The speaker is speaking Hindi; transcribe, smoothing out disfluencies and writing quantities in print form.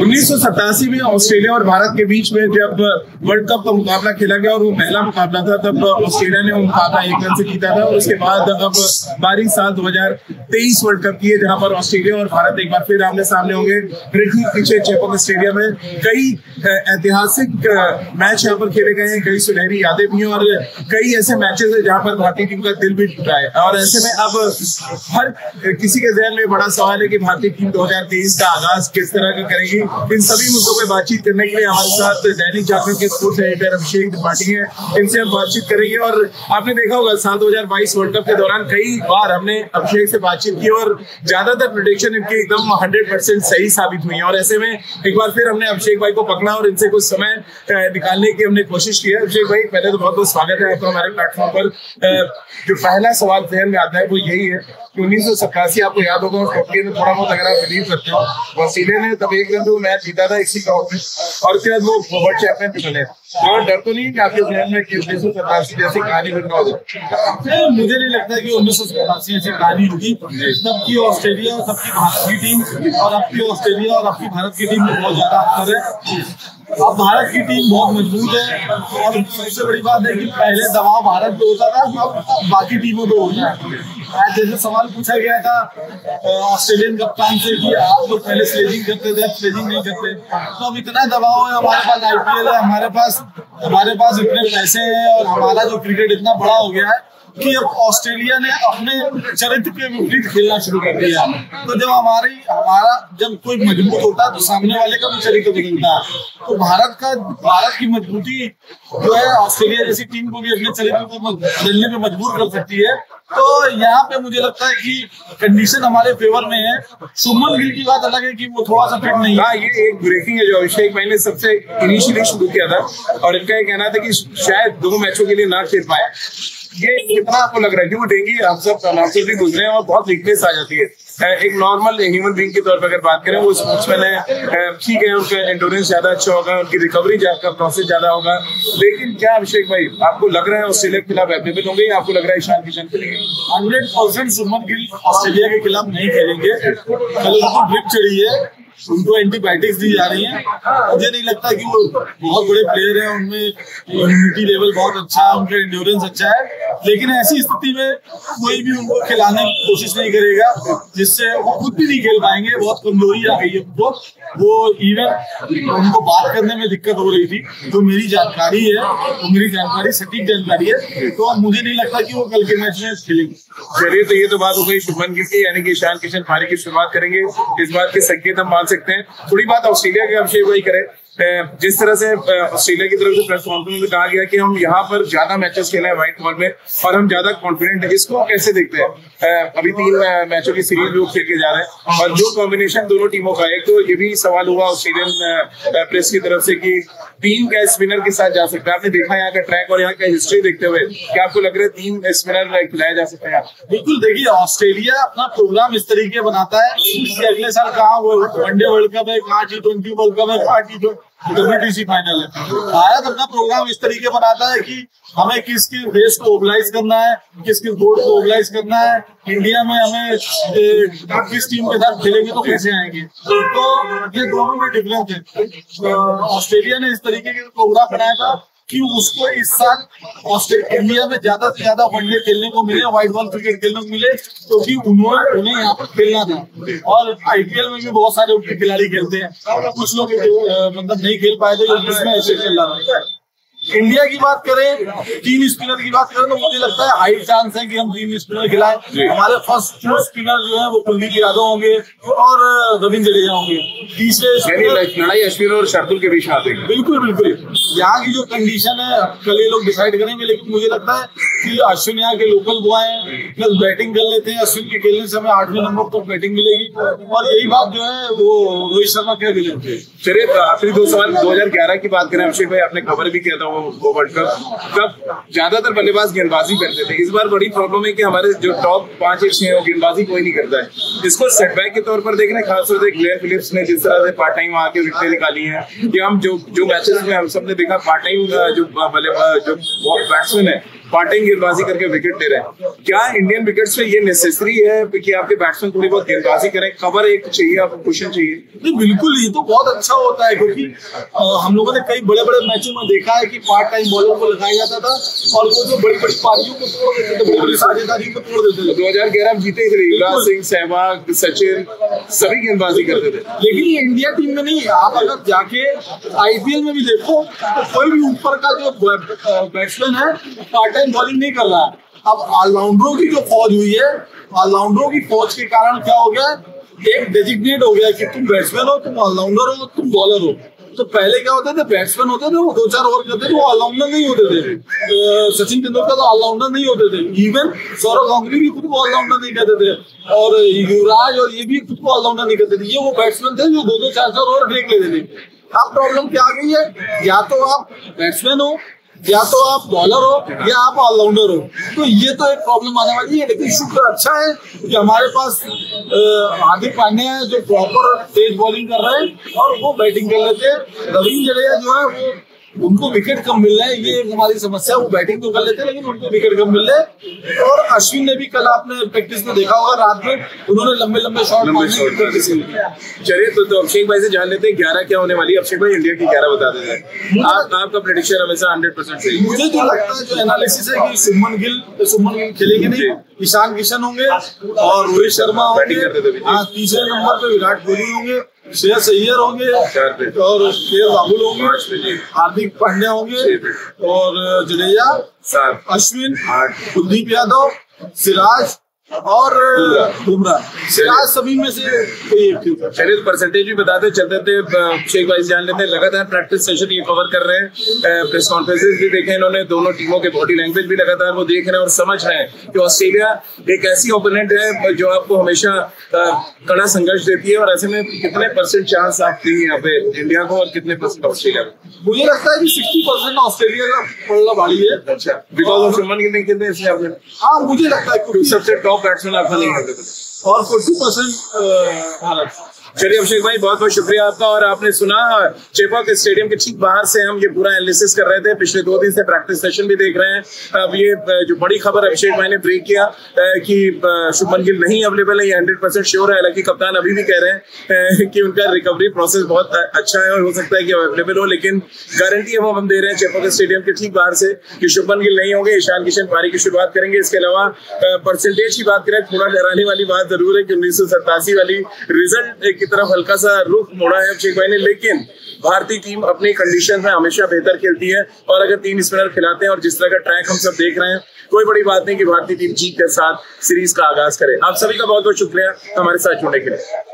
1987 में ऑस्ट्रेलिया और भारत के बीच में जब वर्ल्ड कप का मुकाबला खेला गया और वो पहला मुकाबला था, तब ऑस्ट्रेलिया ने वो मुकाबला 1 रन से जीता था। और उसके बाद अब बारी साल 2023 वर्ल्ड कप की है, जहां पर ऑस्ट्रेलिया और भारत एक बार फिर आमने सामने होंगे। ब्रिटनी पीछे चेपॉक स्टेडियम में कई ऐतिहासिक मैच यहाँ पर खेले गए हैं, कई सुनहरी यादें भी हैं और कई ऐसे मैचेस है जहां पर भारतीय टीम का दिल भी टूटा है। और ऐसे में अब हर किसी के जहन में बड़ा सवाल है कि भारतीय टीम 2023 का आगाज किस तरह का करेगी। इन सभी मुद्दों पर बातचीत करने के लिए हमारे साथ दैनिक जागरण के स्पोर्ट्स एडिटर अभिषेक त्रिपाठी हैं, इनसे हम बातचीत करेंगे। और आपने देखा होगा साल 2022 वर्ल्ड कप के दौरान कई बार हमने अभिषेक से बातचीत की और ज्यादातर प्रेडिक्शन इनकी एकदम 100% सही साबित हुई है। और ऐसे में एक बार फिर हमने अभिषेक भाई को पकड़ा और इनसे कुछ समय निकालने की हमने कोशिश की है। अभिषेक भाई, पहले तो बहुत बहुत स्वागत है आपका हमारे प्लेटफॉर्म पर। जो पहला सवाल जहन में आता है वो यही है कि 1987 आपको याद होगा, हॉकी में थोड़ा बहुत अगर आप बिलीव करते हो, ऑस्ट्रेलिया ने तब 1 रन से मैच जीता था इसी ग्राउंड में और उसके बाद वो वर्ल्ड चैंपियन भी बने। और डर तो नहीं कि आपके जहन में कि 1987 जैसी कहानी बन रहा हो? मुझे नहीं लगता कि 1987 ऐसी कहानी होगी। तब की ऑस्ट्रेलिया और तब की भारत की टीम और अब की ऑस्ट्रेलिया और अब की भारत की टीम में बहुत ज्यादा अंतर है। अब भारत की टीम बहुत मजबूत है और सबसे बड़ी बात है कि पहले दबाव भारत पे होता था, अब बाकी टीमों पे होता है। आज जैसे सवाल पूछा गया था ऑस्ट्रेलियन कप्तान से कि आप लोग पहले स्लेजिंग करते थे, स्लेजिंग नहीं करते, तो अब इतना दबाव है, हमारे पास आईपीएल है, हमारे पास इतने पैसे हैं और हमारा जो क्रिकेट इतना बड़ा हो गया है कि अब ऑस्ट्रेलिया ने अपने चरित्र के विपरीत खेलना शुरू कर दिया। तो जब हमारा जब कोई मजबूत होता है तो सामने वाले का भी चरित्र बदलता है। तो भारत की मजबूती जो है ऑस्ट्रेलिया जैसी टीम को भी अपने चरित्र को बदलने में मजबूर कर सकती है। तो यहाँ पे मुझे लगता है कि कंडीशन हमारे फेवर में है। शुभमन गिल की बात अलग है कि वो थोड़ा सा फिट नहीं है। ये एक ब्रेकिंग है जो अभिषेक भाई ने सबसे इनिशियली शुरू किया था और इनका ये कहना था कि शायद 2 मैचों के लिए ना खेल पाए। ये कितना आपको लग रहा है कि वो डेंगी हम सब नासिर भी गुजरे हैं और बहुत वीकनेस आ जाती है? एक नॉर्मल ह्यूमन बीइंग के तौर पर अगर बात करें, वो स्पोर्ट्समैन है, ठीक है, उनका एंडोरेंस ज्यादा अच्छा होगा, उनकी रिकवरी का प्रोसेस ज्यादा होगा, लेकिन क्या अभिषेक भाई आपको लग रहा है ऑस्ट्रेलिया के खिलाफ अवेलेबल होंगे या आपको लग रहा है ईशान किशन खेलेंगे? 100% शुभमन गिल ऑस्ट्रेलिया के खिलाफ नहीं खेलेंगे। कल उनको ड्रिप चढ़ी है, उनको एंटीबायोटिक्स दी जा रही है। मुझे नहीं लगता कि वो बहुत बड़े प्लेयर हैं, उनमें इम्यूनिटी लेवल बहुत अच्छा है, उनका एंड्योरेंस अच्छा है, लेकिन ऐसी स्थिति में कोई भी उनको खिलाने की कोशिश नहीं करेगा, जिससे वो खुद भी नहीं खेल पाएंगे। बहुत कमजोरी आ गई है उनको, वो इवन उनको बात करने में दिक्कत हो रही थी। तो मेरी जानकारी है, तो मेरी जानकारी सटीक जानकारी है, तो मुझे नहीं लगता कि वो कल के मैच में खेलेंगे। चलिए, तो ये तो बात हो गई शुभमन गिल की, यानी कि ईशान किशन पारी की शुरुआत करेंगे, इस बात के संकेत हम मान सकते हैं। थोड़ी बात ऑस्ट्रेलिया के अभिषेक भाई करें। जिस तरह से ऑस्ट्रेलिया की तरफ से प्रेस कॉन्फ्रेंस में कहा गया कि हम यहाँ पर ज्यादा मैचेस खेले हैं व्हाइट बॉल में और हम ज्यादा कॉन्फिडेंट है, इसको कैसे देखते हैं? अभी 3 मैचों की सीरीज लोग खेल के जा रहे हैं और जो कॉम्बिनेशन दोनों टीमों का, एक तो ये भी सवाल हुआ ऑस्ट्रेलियन प्रेस की तरफ से कि टीम क्या स्पिनर के साथ जा सकता है? आपने देखा यहाँ का ट्रैक और यहाँ का हिस्ट्री देखते हुए क्या आपको लग रहा है 3 स्पिनर खिलाया जा सकता है? बिल्कुल, देखिए ऑस्ट्रेलिया अपना प्रोग्राम इस तरीके बनाता है कि अगले साल कहाँ वनडे वर्ल्ड कप है, कहाँ T20 वर्ल्ड कप है, कहाँ WTC फाइनल है। भारत अपना प्रोग्राम इस तरीके बनाता है कि हमें किसके देश को मोबिलाइज करना है, किसके बोर्ड को मोबिलाइज करना है, इंडिया में हमें किस टीम के साथ खेलेंगे तो कैसे आएंगे। तो ये दोनों में डिफरेंस है। ऑस्ट्रेलिया ने इस तरीके का प्रोग्राम बनाया था कि उसको इस साल इंडिया में ज्यादा से ज्यादा वनडे खेलने को मिले, व्हाइट बॉल क्रिकेट खेलने को मिले, क्योंकि उन्हें यहाँ पर खेलना था। और आईपीएल में भी बहुत सारे खिलाड़ी खेलते हैं, कुछ लोग मतलब नहीं खेल पाए थे, इसमें ऐसे खेल रहा है। इंडिया की बात करें, 3 स्पिनर की बात करें, तो मुझे लगता है हाई चांस है कि हम 3 स्पिनर खिलाएं। हमारे फर्स्ट 2 स्पिनर जो है वो कुलदीप यादव होंगे और रविंद्र जडेजा होंगे। तीसरे लड़ाई अश्विन और शार्दुल के बीच आते हैं। बिल्कुल यहाँ की जो कंडीशन है कल ये लोग डिसाइड करेंगे, लेकिन मुझे लगता है कि अश्विन यहाँ के लोकल बॉय हैं, प्लस बैटिंग कर लेते हैं। अश्विन के खेलने से हमें 8वें नंबर पर बैटिंग मिलेगी और यही बात जो है वो रोहित शर्मा कह भी लेते हैं। चलिए, आखिरी 2 सवाल 2011 की बात करें अभिषेक भाई, आपने खबर भी किया था वो वर्ल्ड कप तब ज्यादातर बल्लेबाज गेंदबाजी करते थे। इस बार बड़ी प्रॉब्लम है कि हमारे जो टॉप 5-6 हैं वो गेंदबाजी कोई नहीं करता है। इसको सेटबैक के तौर पर देख रहे हैं, खासतौर से ग्लेन फिलिप्स ने जिस तरह से पार्ट टाइम आके विकेटें निकाली हैं, कि हम जो मैचेस में हम सबने देखा पार्ट टाइम जो बैट्समैन है पार्टिंग गेंदबाजी करके विकेट ले रहे हैं। क्या इंडियन विकेट्स में ये नेसेसरी है कि आपके बैट्समैन थोड़ी बहुत गेंदबाजी करें, कवर एक चाहिए, आपको क्वेश्चन चाहिए? नहीं, बिल्कुल, ये तो बहुत अच्छा होता है, क्योंकि हम लोगों ने कई बड़े बड़े मैचों में देखा है कि पार्ट टाइम बॉलर को लगाया जाता था और वो जो बड़ी बड़ी पारियों को तोड़ देते थे, बड़ी बड़ी साझेदारियों को तोड़ देते थे। 2011 में जीते थे, युवराज सिंह, सहवाग, सचिन सभी गेंदबाजी करते थे। लेकिन ये इंडिया टीम में नहीं। आप अगर जाके आईपीएल में भी देखो तो कोई भी ऊपर का जो बैट्समैन है पार्ट टाइम बॉलिंग नहीं कर रहा है। अब ऑलराउंडरों की जो फौज हुई है, ऑलराउंडरों की फौज के कारण क्या हो गया, एक डेजिग्नेट हो गया कि तुम बैट्समैन हो, तुम ऑलराउंडर हो, तुम बॉलर हो। तो पहले क्या होते थे, बैट्समैन होते थे, वो 2-4 ओवर करते थे, वो ऑलराउंडर नहीं होते थे। सचिन तेंदुलकर तो ऑलराउंडर नहीं होते थे, इवन सौरव गांगुली भी खुद को ऑलराउंडर नहीं कहते थे, और युवराज और ये भी खुद को ऑलराउंडर नहीं कहते थे। ये वो बैट्समैन थे जो 2-2, 4-4 ओवर फेंक लेते थे। अब प्रॉब्लम क्या आ गई है, या तो आप बैट्समैन हो, या तो आप बॉलर हो, या आप ऑलराउंडर हो। तो ये तो एक प्रॉब्लम आने वाली है। लेकिन शुक्र अच्छा है कि हमारे पास हार्दिक पांड्या है जो प्रॉपर तेज बॉलिंग कर रहे हैं और वो बैटिंग कर लेते हैं। रवींद्र जडेजा जो है वो, उनको विकेट कम मिल रहे हैं, ये हमारी समस्या। वो बैटिंग तो कर लेते हैं लेकिन उनको विकेट कम मिल रहे हैं। और अश्विन ने भी कल आपने प्रैक्टिस में देखा होगा, रात में उन्होंने लंबे लंबे शॉट मारने। चलिए तो अभिषेक भाई से जान लेते हैं 11 क्या होने वाली है। अभिषेक भाई इंडिया की 11 बता देते हैं। आपका प्रेडिक्शन हमेशा 100% सही। मुझे जो लगता है, जो एनालिसिस है कि शुभमन गिल खेलेंगे नहीं, ईशान किशन होंगे और रोहित शर्मा होंगे। तीसरे नंबर पे विराट कोहली होंगे, श्रेयस अय्यर होंगे और केएल राहुल होंगे, हार्दिक पांड्या होंगे और जडेजा, अश्विन, कुलदीप यादव, सिराज और बुमराह। सिराज सभी में से कोई एक थी। चलिए तो परसेंटेज भी बताते चलते थे। अभिषेक भाई जान लेते हैं, लगातार प्रैक्टिस सेशन ये कवर कर रहे हैं, प्रेस कॉन्फ्रेंसेस भी देखे इन्होंने, दोनों टीमों के बॉडी लैंग्वेज भी लगातार वो देख रहे हैं और समझ रहे हैं कि ऑस्ट्रेलिया एक ऐसी ओपोनेंट है जो आपको हमेशा कड़ा संघर्ष देती है। और ऐसे में कितने परसेंट चांस आप दी यहाँ पे इंडिया को और कितने परसेंट ऑस्ट्रेलिया को? मुझे लगता है कि 60% ऑस्ट्रेलिया का पड़ना भारी है। अच्छा, बिकॉज ऑफ शुभमन गिल नहीं खेलते इसलिए आपने? हाँ, मुझे लगता है क्योंकि सबसे टॉप बैट्समैन आपका नहीं खेलते थे और 40% भारत। चलिए अभिषेक भाई बहुत बहुत शुक्रिया आपका। और आपने सुना चेपॉक स्टेडियम के ठीक बाहर से हम ये पूरा एनालिसिस कर रहे थे, पिछले 2 दिन से प्रैक्टिस सेशन भी देख रहे हैं। अब ये जो बड़ी खबर अभिषेक भाई ने ब्रेक किया कि शुभमन गिल नहीं अवेलेबल है, ये 100% श्योर है। हालांकि कप्तान अभी भी कह रहे हैं कि उनका रिकवरी प्रोसेस बहुत अच्छा है और हो सकता है कि अवेलेबल हो, लेकिन गारंटी हम दे रहे हैं चेपॉक स्टेडियम के ठीक बाहर से कि शुभमन गिल नहीं होंगे, ईशान किशन पारी की शुरुआत करेंगे। इसके अलावा परसेंटेज की बात करें, थोड़ा डराने वाली बात जरूर है कि 1987 वाली रिजल्ट की तरफ हल्का सा रुख मोड़ा है अभिषेक भाई ने, लेकिन भारतीय टीम अपनी कंडीशन में हमेशा बेहतर खेलती है। और अगर 3 स्पिनर खिलाते हैं और जिस तरह का ट्रैक हम सब देख रहे हैं, कोई बड़ी बात नहीं कि भारतीय टीम जीत के साथ सीरीज का आगाज करे। आप सभी का बहुत बहुत शुक्रिया हमारे साथ जुड़ने के लिए।